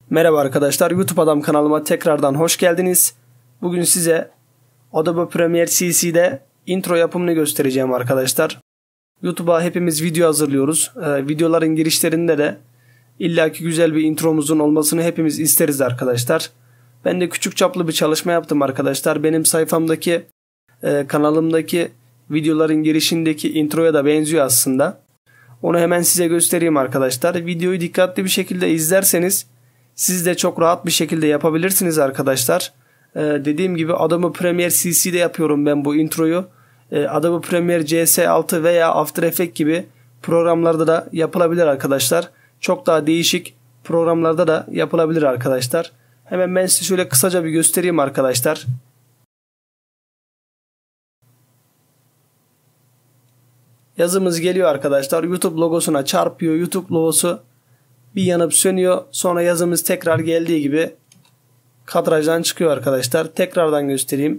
Merhaba arkadaşlar, YouTube Adam kanalıma tekrardan hoş geldiniz. Bugün size Adobe Premiere CC'de intro yapımını göstereceğim arkadaşlar. YouTube'a hepimiz video hazırlıyoruz. Videoların girişlerinde de illaki güzel bir intromuzun olmasını hepimiz isteriz arkadaşlar. Ben de küçük çaplı bir çalışma yaptım arkadaşlar. Benim sayfamdaki, kanalımdaki videoların girişindeki introya da benziyor aslında. Onu hemen size göstereyim arkadaşlar. Videoyu dikkatli bir şekilde izlerseniz siz de çok rahat bir şekilde yapabilirsiniz arkadaşlar. Dediğim gibi Adobe Premiere CC'de yapıyorum ben bu introyu. Adobe Premiere CS6 veya After Effects gibi programlarda da yapılabilir arkadaşlar. Çok daha değişik programlarda da yapılabilir arkadaşlar. Hemen ben size şöyle kısaca bir göstereyim arkadaşlar. Yazımız geliyor arkadaşlar. YouTube logosuna çarpıyor. YouTube logosu bir yanıp sönüyor. Sonra yazımız tekrar geldiği gibi kadrajdan çıkıyor arkadaşlar. Tekrardan göstereyim.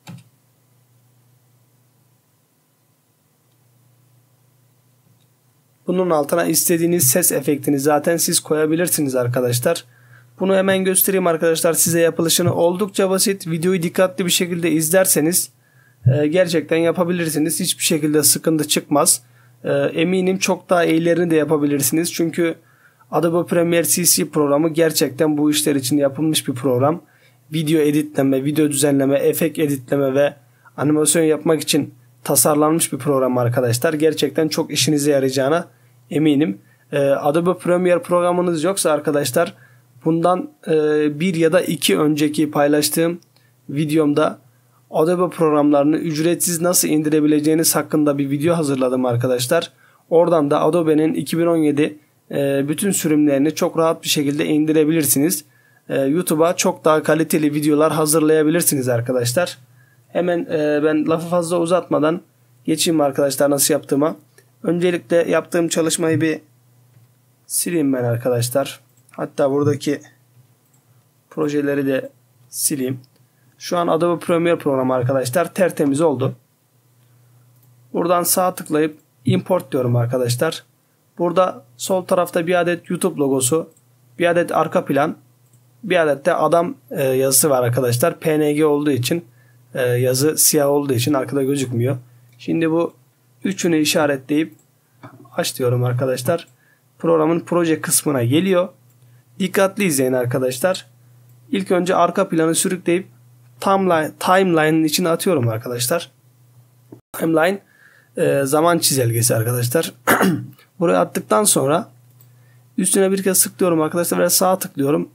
Bunun altına istediğiniz ses efektini zaten siz koyabilirsiniz arkadaşlar. Bunu hemen göstereyim arkadaşlar. Size yapılışını oldukça basit. Videoyu dikkatli bir şekilde izlerseniz gerçekten yapabilirsiniz. Hiçbir şekilde sıkıntı çıkmaz. Eminim çok daha iyilerini de yapabilirsiniz. Çünkü Adobe Premiere CC programı gerçekten bu işler için yapılmış bir program. Video editleme, video düzenleme, efekt editleme ve animasyon yapmak için tasarlanmış bir program arkadaşlar. Gerçekten çok işinize yarayacağına eminim. Adobe Premiere programınız yoksa arkadaşlar bundan bir ya da iki önceki paylaştığım videomda Adobe programlarını ücretsiz nasıl indirebileceğiniz hakkında bir video hazırladım arkadaşlar. Oradan da Adobe'nin 2017 bütün sürümlerini çok rahat bir şekilde indirebilirsiniz. YouTube'a çok daha kaliteli videolar hazırlayabilirsiniz arkadaşlar. Hemen ben lafı fazla uzatmadan geçeyim arkadaşlar nasıl yaptığıma. Öncelikle yaptığım çalışmayı bir sileyim ben arkadaşlar. Hatta buradaki projeleri de sileyim. Şu an Adobe Premiere programı arkadaşlar tertemiz oldu. Buradan sağ tıklayıp import diyorum arkadaşlar. Burada sol tarafta bir adet YouTube logosu, bir adet arka plan, bir adet de adam yazısı var arkadaşlar. PNG olduğu için yazı siyah olduğu için arkada gözükmüyor. Şimdi bu üçünü işaretleyip aç diyorum arkadaşlar. Programın proje kısmına geliyor. Dikkatli izleyin arkadaşlar. İlk önce arka planı sürükleyip timeline'ın içine atıyorum arkadaşlar. Timeline zaman çizelgesi arkadaşlar. Buraya attıktan sonra üstüne bir kez tıklıyorum arkadaşlar ve sağ tıklıyorum.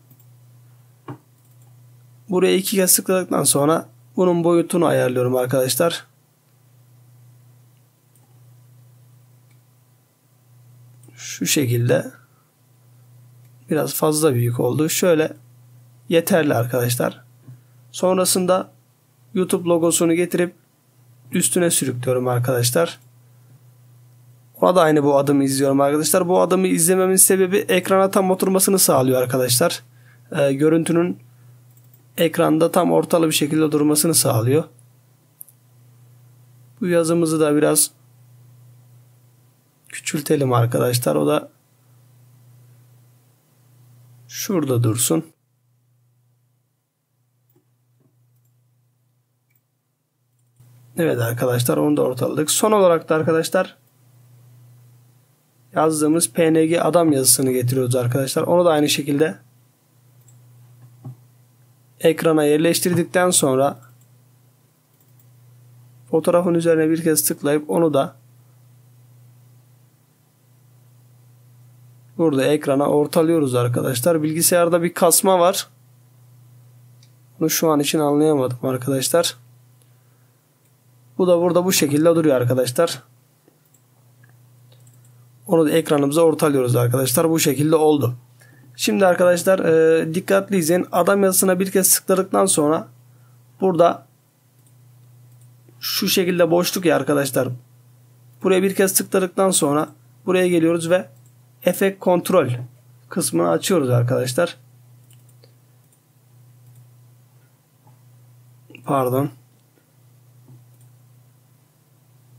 Buraya iki kez tıkladıktan sonra bunun boyutunu ayarlıyorum arkadaşlar. Şu şekilde biraz fazla büyük oldu. Şöyle yeterli arkadaşlar. Sonrasında YouTube logosunu getirip üstüne sürüklüyorum arkadaşlar. Ona da aynı bu adımı izliyorum arkadaşlar. Bu adımı izlememin sebebi ekrana tam oturmasını sağlıyor arkadaşlar. Görüntünün ekranda tam ortalı bir şekilde durmasını sağlıyor. Bu yazımızı da biraz küçültelim arkadaşlar. O da şurada dursun. Evet arkadaşlar onu da ortaladık. Son olarak da arkadaşlar yazdığımız PNG adam yazısını getiriyoruz arkadaşlar. Onu da aynı şekilde ekrana yerleştirdikten sonra fotoğrafın üzerine bir kez tıklayıp onu da burada ekrana ortalıyoruz arkadaşlar. Bilgisayarda bir kasma var. Bunu şu an için anlayamadım arkadaşlar. Bu da burada bu şekilde duruyor arkadaşlar. Onu da ekranımıza ortalıyoruz arkadaşlar. Bu şekilde oldu. Şimdi arkadaşlar dikkatli izleyin. Adam yazısına bir kez tıkladıktan sonra burada şu şekilde boşluk ya arkadaşlar. Buraya bir kez tıkladıktan sonra buraya geliyoruz ve efekt kontrol kısmını açıyoruz arkadaşlar. Pardon.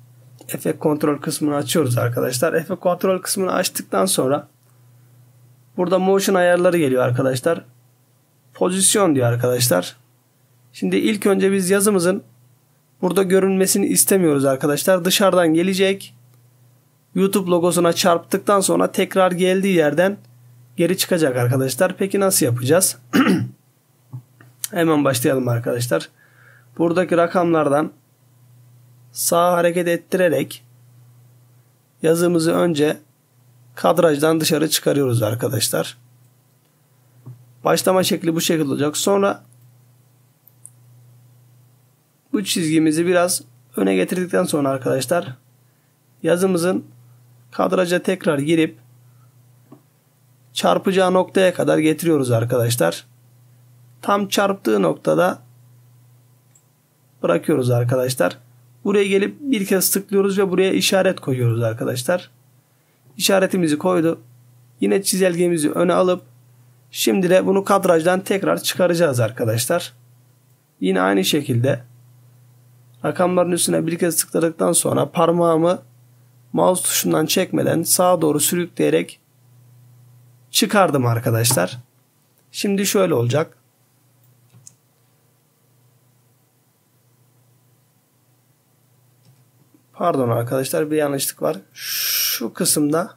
Efekt kontrol kısmını açıyoruz arkadaşlar. Efekt kontrol kısmını açtıktan sonra Burada motion ayarları geliyor arkadaşlar. Pozisyon diyor arkadaşlar. Şimdi ilk önce biz yazımızın burada görünmesini istemiyoruz arkadaşlar. Dışarıdan gelecek. YouTube logosuna çarptıktan sonra tekrar geldiği yerden geri çıkacak arkadaşlar. Peki nasıl yapacağız? Hemen başlayalım arkadaşlar. Buradaki rakamlardan sağa hareket ettirerek yazımızı önce kadrajdan dışarı çıkarıyoruz arkadaşlar. Başlama şekli bu şekilde olacak. Sonra bu çizgimizi biraz öne getirdikten sonra arkadaşlar yazımızın kadraja tekrar girip çarpacağı noktaya kadar getiriyoruz arkadaşlar. Tam çarptığı noktada bırakıyoruz arkadaşlar. Buraya gelip bir kez tıklıyoruz ve buraya işaret koyuyoruz arkadaşlar. İşaretimizi koydu. Yine çizelgemizi öne alıp şimdi de bunu kadrajdan tekrar çıkaracağız arkadaşlar. Yine aynı şekilde rakamların üstüne bir kez tıkladıktan sonra parmağımı mouse tuşundan çekmeden sağa doğru sürükleyerek çıkardım arkadaşlar. Şimdi şöyle olacak. Pardon arkadaşlar, bir yanlışlık var. Şu kısımda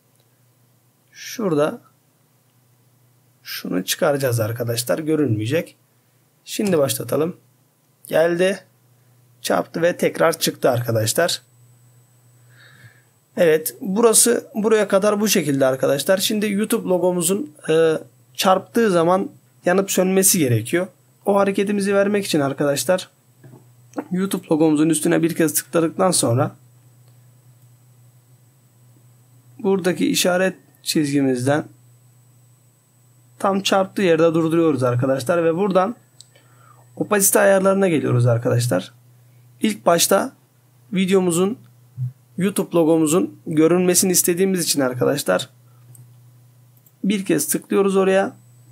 şurada şunu çıkaracağız arkadaşlar. Görünmeyecek. Şimdi başlatalım. Geldi. Çarptı ve tekrar çıktı arkadaşlar. Evet. Burası buraya kadar bu şekilde arkadaşlar. Şimdi YouTube logomuzun çarptığı zaman yanıp sönmesi gerekiyor. O hareketimizi vermek için arkadaşlar YouTube logomuzun üstüne bir kez tıkladıktan sonra buradaki işaret çizgimizden tam çarptığı yerde durduruyoruz arkadaşlar ve buradan opasite ayarlarına geliyoruz arkadaşlar. İlk başta videomuzun YouTube logomuzun görünmesini istediğimiz için arkadaşlar bir kez tıklıyoruz oraya.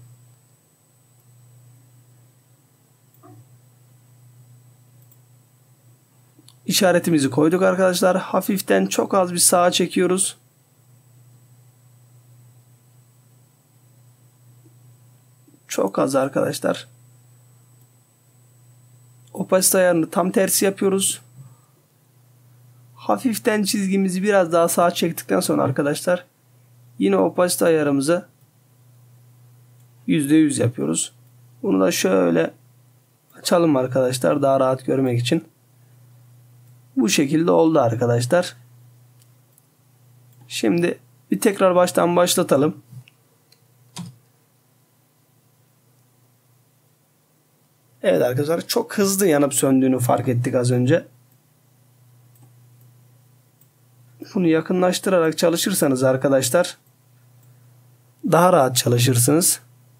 İşaretimizi koyduk arkadaşlar. Hafiften çok az bir sağa çekiyoruz. Çok az arkadaşlar. Opasite ayarını tam tersi yapıyoruz. Hafiften çizgimizi biraz daha sağa çektikten sonra arkadaşlar yine opasite ayarımızı %100 yapıyoruz. Bunu da şöyle açalım arkadaşlar daha rahat görmek için. Bu şekilde oldu arkadaşlar. Şimdi bir tekrar baştan başlatalım. Evet arkadaşlar, çok hızlı yanıp söndüğünü fark ettik az önce. Bunu yakınlaştırarak çalışırsanız arkadaşlar daha rahat çalışırsınız.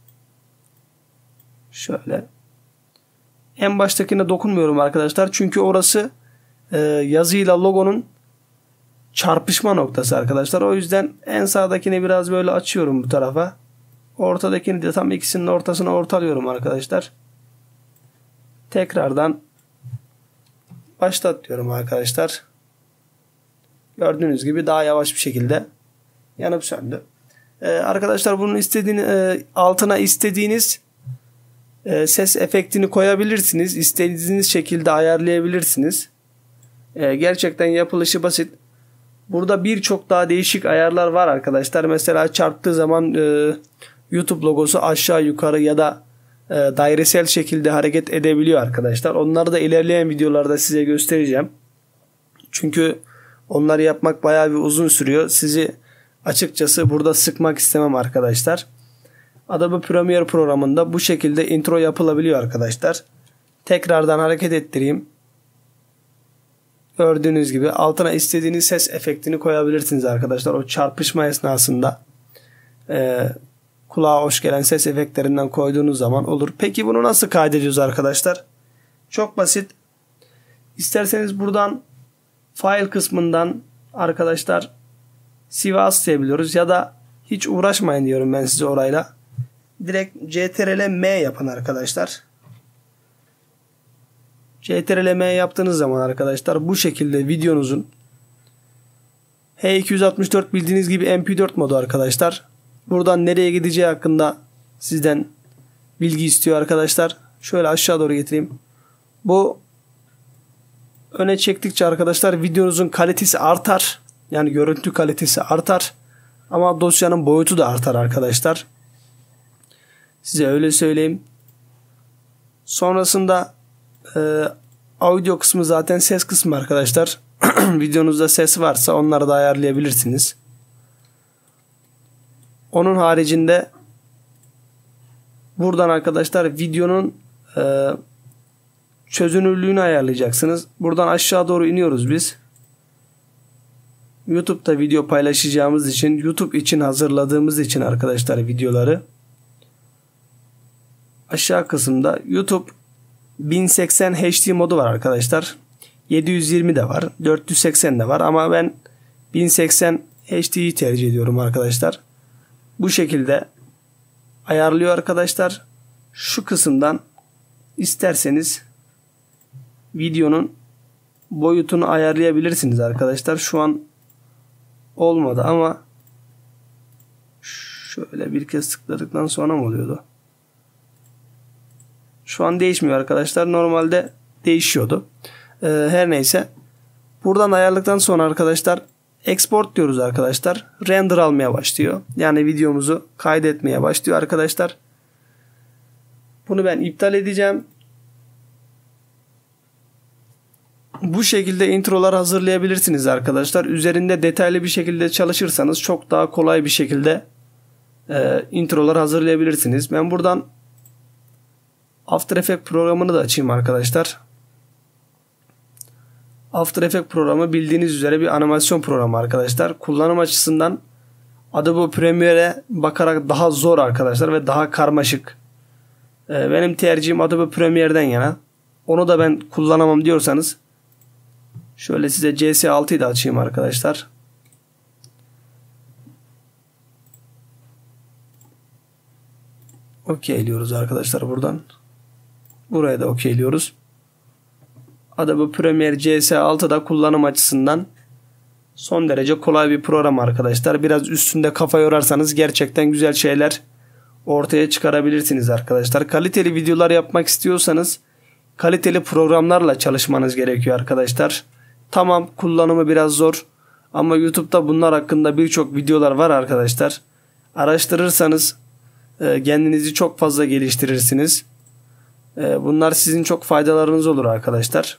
Şöyle. En baştakine dokunmuyorum arkadaşlar. Çünkü orası yazıyla logonun çarpışma noktası arkadaşlar. O yüzden en sağdakini biraz böyle açıyorum bu tarafa. Ortadakini de tam ikisinin ortasına ortalıyorum arkadaşlar. Tekrardan başlat diyorum arkadaşlar. Gördüğünüz gibi daha yavaş bir şekilde yanıp söndü. Arkadaşlar bunun altına istediğiniz ses efektini koyabilirsiniz. İstediğiniz şekilde ayarlayabilirsiniz. Gerçekten yapılışı basit. Burada birçok daha değişik ayarlar var arkadaşlar. Mesela çarptığı zaman YouTube logosu aşağı yukarı ya da dairesel şekilde hareket edebiliyor arkadaşlar. Onları da ilerleyen videolarda size göstereceğim. Çünkü onları yapmak bayağı bir uzun sürüyor. Sizi açıkçası burada sıkmak istemem arkadaşlar. Adobe Premiere programında bu şekilde intro yapılabiliyor arkadaşlar. Tekrardan hareket ettireyim. Gördüğünüz gibi altına istediğiniz ses efektini koyabilirsiniz arkadaşlar. O çarpışma esnasında kulağa hoş gelen ses efektlerinden koyduğunuz zaman olur. Peki bunu nasıl kaydediyoruz arkadaşlar? Çok basit. İsterseniz buradan file kısmından arkadaşlar Sivas diyebiliyoruz ya da hiç uğraşmayın diyorum ben size orayla. Direkt CTRL-M yapın arkadaşlar. CTRL-M yaptığınız zaman arkadaşlar bu şekilde videonuzun H264 bildiğiniz gibi MP4 modu arkadaşlar. buradan nereye gideceği hakkında sizden bilgi istiyor arkadaşlar. Şöyle aşağı doğru getireyim. Bu öne çektikçe arkadaşlar videonuzun kalitesi artar. Yani görüntü kalitesi artar. Ama dosyanın boyutu da artar arkadaşlar. Size öyle söyleyeyim. Sonrasında audio kısmı zaten ses kısmı arkadaşlar. Videonuzda ses varsa onları da ayarlayabilirsiniz. Onun haricinde buradan arkadaşlar videonun çözünürlüğünü ayarlayacaksınız. Buradan aşağı doğru iniyoruz biz. YouTube'da video paylaşacağımız için, YouTube için hazırladığımız için arkadaşlar videoları. Aşağı kısımda YouTube 1080 HD modu var arkadaşlar. 720 de var, 480 de var ama ben 1080 HD'yi tercih ediyorum arkadaşlar. Bu şekilde ayarlıyor arkadaşlar. Şu kısımdan isterseniz videonun boyutunu ayarlayabilirsiniz arkadaşlar. Şu an olmadı ama şöyle bir kez tıkladıktan sonra mı oluyordu? Şu an değişmiyor arkadaşlar. Normalde değişiyordu. Her neyse. Buradan ayarladıktan sonra arkadaşlar export diyoruz arkadaşlar. Render almaya başlıyor. Yani videomuzu kaydetmeye başlıyor arkadaşlar. Bunu ben iptal edeceğim. Bu şekilde introlar hazırlayabilirsiniz arkadaşlar. Üzerinde detaylı bir şekilde çalışırsanız çok daha kolay bir şekilde introlar hazırlayabilirsiniz. Ben buradan After Effects programını da açayım arkadaşlar. After Effects programı bildiğiniz üzere bir animasyon programı arkadaşlar. Kullanım açısından Adobe Premiere'e bakarak daha zor arkadaşlar ve daha karmaşık. Benim tercihim Adobe Premiere'den yana. Onu da ben kullanamam diyorsanız şöyle size CS6'yı da açayım arkadaşlar. Okeyliyoruz arkadaşlar buradan. Buraya da okeyliyoruz. Adobe Premiere CS6'da kullanım açısından son derece kolay bir program arkadaşlar. Biraz üstünde kafa yorarsanız gerçekten güzel şeyler ortaya çıkarabilirsiniz arkadaşlar. Kaliteli videolar yapmak istiyorsanız kaliteli programlarla çalışmanız gerekiyor arkadaşlar. Tamam, kullanımı biraz zor ama YouTube'da bunlar hakkında birçok videolar var arkadaşlar. Araştırırsanız kendinizi çok fazla geliştirirsiniz. Bunlar sizin çok faydalarınız olur arkadaşlar.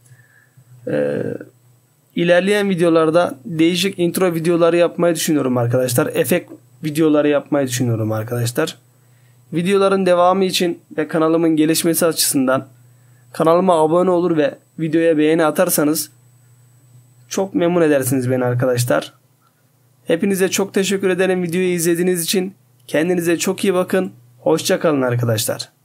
İlerleyen videolarda değişik intro videoları yapmayı düşünüyorum arkadaşlar. Efekt videoları yapmayı düşünüyorum arkadaşlar. Videoların devamı için ve kanalımın gelişmesi açısından kanalıma abone olur ve videoya beğeni atarsanız çok memnun edersiniz beni arkadaşlar. Hepinize çok teşekkür ederim videoyu izlediğiniz için. Kendinize çok iyi bakın. Hoşça kalın arkadaşlar.